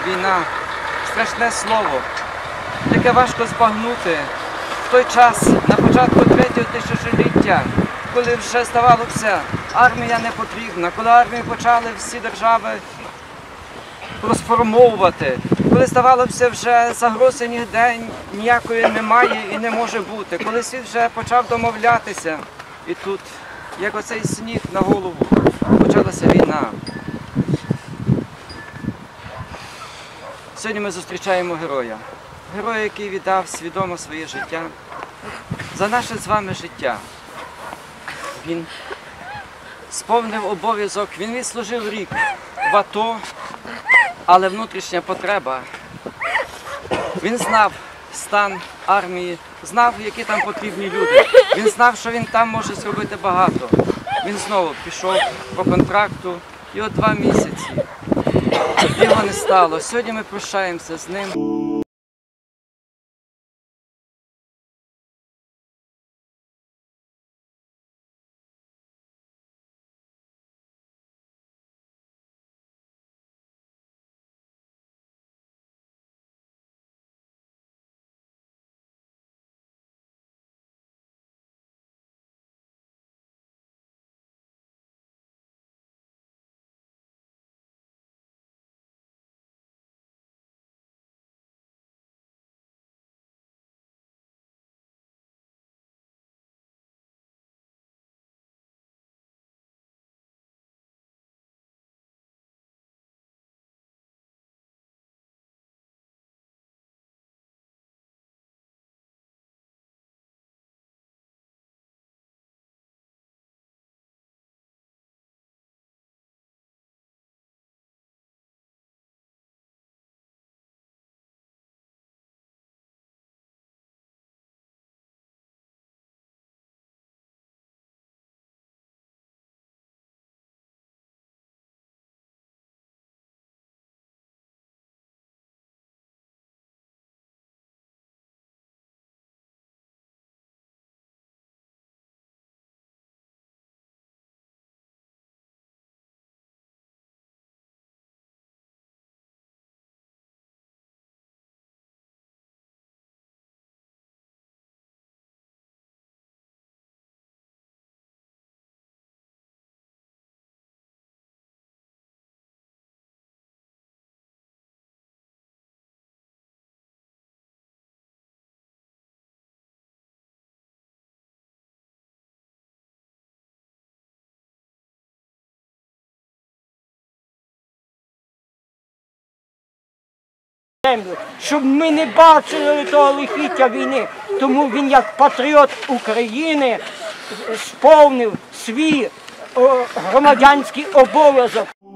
війна, страшне слово, яке важко збагнути. В той час, на початку 3-го тисячоліття, коли вже здавалося, армія не потрібна, коли армію почали всі держави розформовувати, коли здавалося, вже загрози ніде ніякої немає і не може бути, коли світ вже почав домовлятися, і тут, як оцей сніг на голову, почалася війна. Сьогодні ми зустрічаємо героя. Героя, який віддав свідомо своє життя за наше з вами життя. Він сповнив обов'язок, він відслужив рік в АТО, але внутрішня потреба. Він знав стан армії, знав, які там потрібні люди. Він знав, що він там може зробити багато. Він знову пішов по контракту, і от 2 місяці його не стало. Сьогодні ми прощаємося з ним. Щоб ми не бачили того лихіття війни. Тому він, як патріот України, сповнив свій громадянський обов'язок.